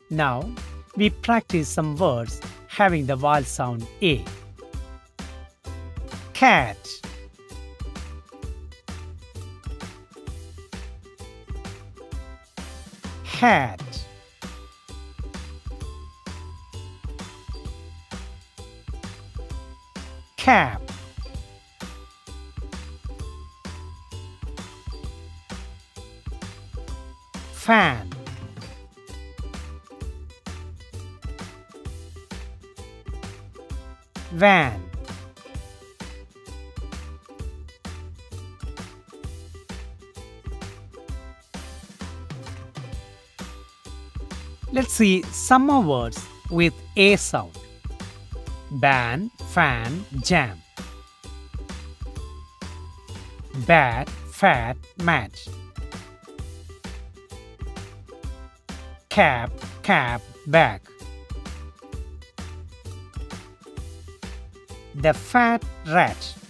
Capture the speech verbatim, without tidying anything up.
Now, we practice some words having the vowel sound A. Cat, hat, cap, fan, van, let's see some more words with A sound. Ban, fan, jam. Bat, fat, match. Cap, cap, bag. The fat rat.